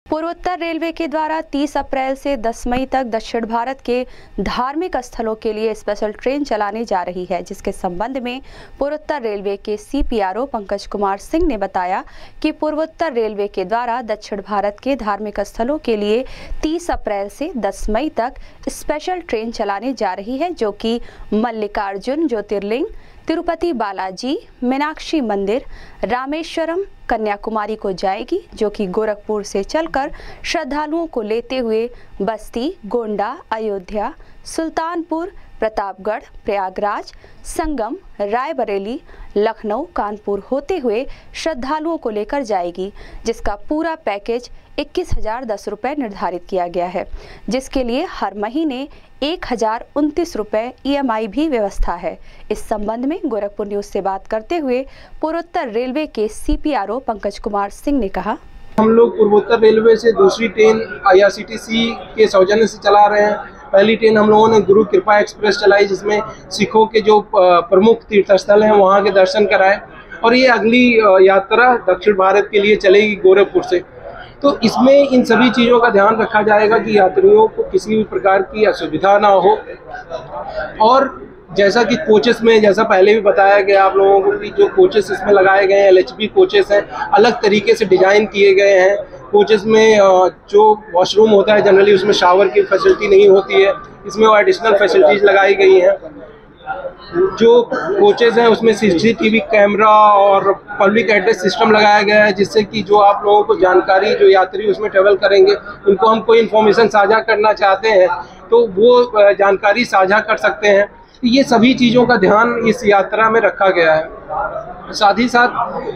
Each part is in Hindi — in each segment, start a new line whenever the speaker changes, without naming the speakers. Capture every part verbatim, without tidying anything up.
पूर्वोत्तर रेलवे के द्वारा तीस अप्रैल से दस मई तक दक्षिण भारत के धार्मिक स्थलों के लिए स्पेशल ट्रेन चलाने जा रही है, जिसके संबंध में पूर्वोत्तर रेलवे के सीपीआरओ पंकज कुमार सिंह ने बताया कि पूर्वोत्तर रेलवे के द्वारा दक्षिण भारत के धार्मिक स्थलों के लिए तीस अप्रैल से दस मई तक स्पेशल ट्रेन चलाने जा रही है, जो कि मल्लिकार्जुन ज्योतिर्लिंग, तिरुपति बालाजी, मीनाक्षी मंदिर, रामेश्वरम, कन्याकुमारी को जाएगी, जो कि गोरखपुर से चलकर श्रद्धालुओं को लेते हुए बस्ती, गोंडा, अयोध्या, सुल्तानपुर, प्रतापगढ़, प्रयागराज, संगम, रायबरेली, लखनऊ, कानपुर होते हुए श्रद्धालुओं को लेकर जाएगी, जिसका पूरा पैकेज इक्कीस हजार दस रुपये निर्धारित किया गया है, जिसके लिए हर महीने एक हजार उनतीस रुपये ई एम आई भी व्यवस्था है। इस संबंध में गोरखपुर न्यूज से बात करते हुए पूर्वोत्तर रेलवे के सीपीआरओ पंकज कुमार सिंह ने कहा,
हम लोग पूर्वोत्तर रेलवे से दूसरी train I R C T C के सौजन्य से चला रहे हैं। पहली ट्रेन हम लोगों ने गुरु कृपा एक्सप्रेस चलाई, जिसमें सिखों के जो प्रमुख तीर्थस्थल हैं वहाँ के दर्शन कराए, और ये अगली यात्रा दक्षिण भारत के लिए चलेगी गोरखपुर से। तो इसमें इन सभी चीज़ों का ध्यान रखा जाएगा कि यात्रियों को किसी भी प्रकार की असुविधा ना हो। और जैसा कि कोचेस में, जैसा पहले भी बताया गया आप लोगों को, कि जो कोचेस इसमें लगाए गए हैं एल एच बी कोचेस हैं, अलग तरीके से डिजाइन किए गए हैं। कोचेस में जो वॉशरूम होता है जनरली उसमें शावर की फैसिलिटी नहीं होती है, इसमें वो एडिशनल फैसिलिटीज लगाई गई हैं। जो कोचेस हैं उसमें C C T V camera और पब्लिक एड्रेस सिस्टम लगाया गया है, जिससे कि जो आप लोगों को जानकारी, जो यात्री उसमें ट्रेवल करेंगे उनको हम कोई इन्फॉर्मेशन साझा करना चाहते हैं तो वो जानकारी साझा कर सकते हैं। ये सभी चीज़ों का ध्यान इस यात्रा में रखा गया है। साथ ही साथ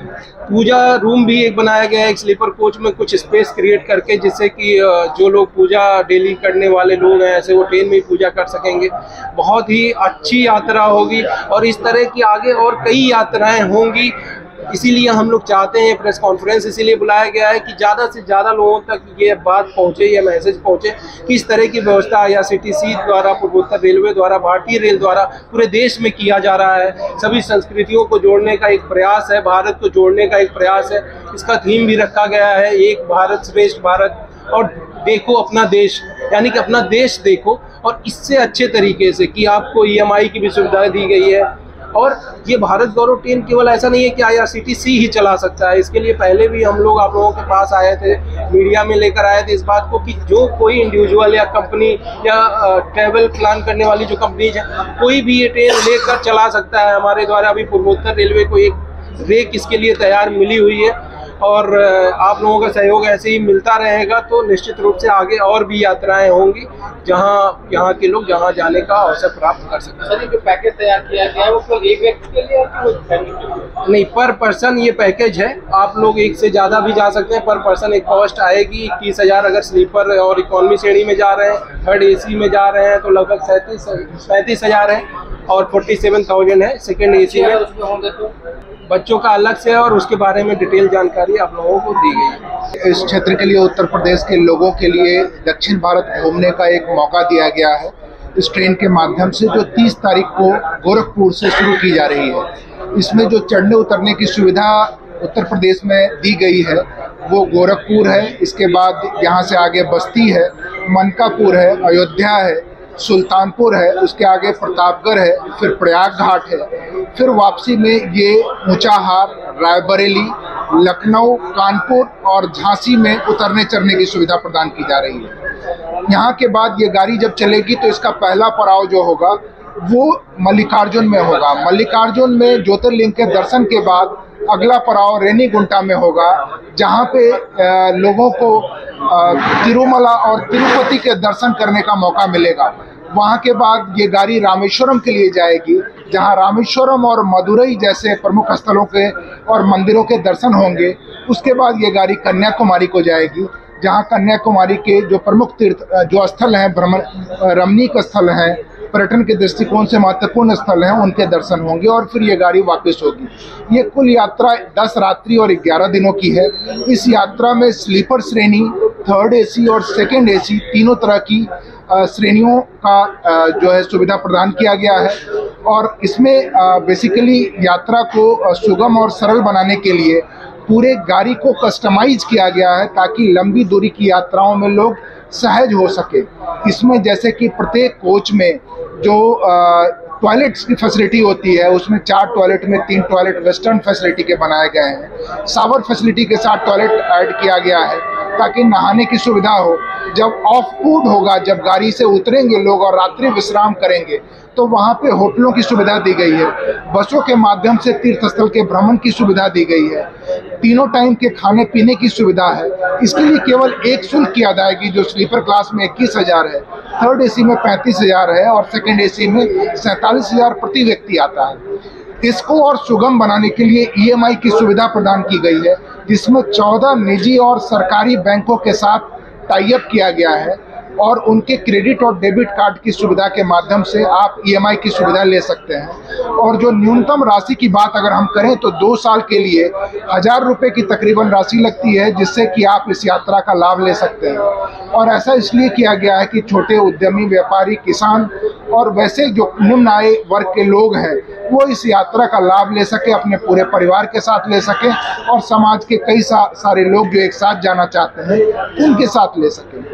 पूजा रूम भी एक बनाया गया है, एक स्लीपर कोच में कुछ स्पेस क्रिएट करके, जिससे कि जो लोग पूजा डेली करने वाले लोग हैं ऐसे वो ट्रेन में ही पूजा कर सकेंगे। बहुत ही अच्छी यात्रा होगी और इस तरह की आगे और कई यात्राएं होंगी। इसीलिए हम लोग चाहते हैं, प्रेस कॉन्फ्रेंस इसीलिए बुलाया गया है कि ज़्यादा से ज़्यादा लोगों तक ये बात पहुँचे, ये मैसेज पहुँचे कि इस तरह की व्यवस्था आई आर सी टी सी द्वारा, पूर्वोत्तर रेलवे द्वारा, भारतीय रेल द्वारा पूरे देश में किया जा रहा है। सभी संस्कृतियों को जोड़ने का एक प्रयास है, भारत को जोड़ने का एक प्रयास है। इसका थीम भी रखा गया है, एक भारत श्रेष्ठ भारत और देखो अपना देश, यानी कि अपना देश देखो। और इससे अच्छे तरीके से कि आपको ई एम आई की भी सुविधा दी गई है। और ये भारत गौरव ट्रेन केवल ऐसा नहीं है कि आई आर सी टी सी ही चला सकता है, इसके लिए पहले भी हम लोग आप लोगों के पास आए थे, मीडिया में लेकर आए थे इस बात को कि जो कोई इंडिविजुअल या कंपनी या ट्रैवल प्लान करने वाली जो कंपनीज है, कोई भी ये ट्रेन लेकर चला सकता है। हमारे द्वारा अभी पूर्वोत्तर रेलवे को एक रेक इसके लिए तैयार मिली हुई है और आप लोगों का सहयोग ऐसे ही मिलता रहेगा तो निश्चित रूप से आगे और भी यात्राएं होंगी जहां यहाँ के लोग जहां जाने का अवसर प्राप्त कर सकते हैं।
सर, जो पैकेज तैयार किया गया है वो केवल एक व्यक्ति के लिए है कि वो फैमिली के लिए?
नहीं, पर पर्सन ये पैकेज है। आप लोग एक से ज़्यादा भी जा सकते हैं। पर पर्सन एक कॉस्ट आएगी इक्कीस हज़ार अगर स्लीपर और इकोनॉमी श्रेणी में जा रहे हैं। थर्ड ए सी में जा रहे हैं तो लगभग सैंतीस पैंतीस हज़ार है और फोर्टी सेवन थाउजेंड है सेकेंड ए सी में।
उसमें होंगे तो
बच्चों का अलग से है और उसके बारे में डिटेल जानकारी आप लोगों को दी गई है।
इस क्षेत्र के लिए, उत्तर प्रदेश के लोगों के लिए दक्षिण भारत घूमने का एक मौका दिया गया है इस ट्रेन के माध्यम से, जो तीस तारीख को गोरखपुर से शुरू की जा रही है। इसमें जो चढ़ने उतरने की सुविधा उत्तर प्रदेश में दी गई है वो गोरखपुर है, इसके बाद यहाँ से आगे बस्ती है, मनकापुर है, अयोध्या है, सुल्तानपुर है, उसके आगे प्रतापगढ़ है, फिर प्रयाग घाट है, फिर वापसी में ये ऊंचाहार, रायबरेली, लखनऊ, कानपुर और झांसी में उतरने चढ़ने की सुविधा प्रदान की जा रही है। यहाँ के बाद ये गाड़ी जब चलेगी तो इसका पहला पड़ाव जो होगा वो मल्लिकार्जुन में होगा। मल्लिकार्जुन में ज्योतिर्लिंग के दर्शन के बाद अगला पड़ाव रेनीगुंटा में होगा, जहाँ पे लोगों को तिरुमला और तिरुपति के दर्शन करने का मौका मिलेगा। वहाँ के बाद ये गाड़ी रामेश्वरम के लिए जाएगी, जहाँ रामेश्वरम और मदुरई जैसे प्रमुख स्थलों के और मंदिरों के दर्शन होंगे। उसके बाद ये गाड़ी कन्याकुमारी को जाएगी, जहाँ कन्याकुमारी के जो प्रमुख तीर्थ जो स्थल हैं, भ्रमण रमणीक स्थल हैं, पर्यटन के दृष्टिकोण से महत्वपूर्ण स्थल हैं, उनके दर्शन होंगे और फिर ये गाड़ी वापस होगी। ये कुल यात्रा दस रात्रि और ग्यारह दिनों की है। इस यात्रा में स्लीपर श्रेणी, थर्ड एसी और सेकेंड एसी तीनों तरह की श्रेणियों का जो है सुविधा प्रदान किया गया है। और इसमें बेसिकली यात्रा को सुगम और सरल बनाने के लिए पूरे गाड़ी को कस्टमाइज किया गया है ताकि लंबी दूरी की यात्राओं में लोग सहज हो सके। इसमें जैसे कि प्रत्येक कोच में जो टॉयलेट्स की फैसिलिटी होती है, उसमें चार टॉयलेट में तीन टॉयलेट वेस्टर्न फैसिलिटी के बनाए गए हैं। शावर फैसिलिटी के साथ टॉयलेट ऐड किया गया है ताकि नहाने की सुविधा हो। जब ऑफ फूड होगा, जब गाड़ी से उतरेंगे लोग और रात्रि विश्राम करेंगे, तो वहाँ पे होटलों की सुविधा दी गई है। बसों के माध्यम से तीर्थ स्थल के भ्रमण की सुविधा दी गई है। तीनों टाइम के खाने पीने की सुविधा है। इसके लिए केवल एक शुल्क की अदायगी जो स्लीपर क्लास में इक्कीस हजार है, थर्ड एसी में पैंतीस हजार है और सेकेंड एसी में सैंतालीस हजार प्रति व्यक्ति आता है। इसको और सुगम बनाने के लिए ई एम आई की सुविधा प्रदान की गई है, जिसमें चौदह निजी और सरकारी बैंकों के साथ टाई अप किया गया है और उनके क्रेडिट और डेबिट कार्ड की सुविधा के माध्यम से आप ई एम आई की सुविधा ले सकते हैं। और जो न्यूनतम राशि की बात अगर हम करें तो दो साल के लिए हजार रुपए की तकरीबन राशि लगती है, जिससे कि आप इस यात्रा का लाभ ले सकते हैं। और ऐसा इसलिए किया गया है कि छोटे उद्यमी, व्यापारी, किसान और वैसे जो निम्न आय वर्ग के लोग हैं वो इस यात्रा का लाभ ले सके, अपने पूरे परिवार के साथ ले सके और समाज के कई सा, सारे लोग जो एक साथ जाना चाहते हैं उनके साथ ले सकें।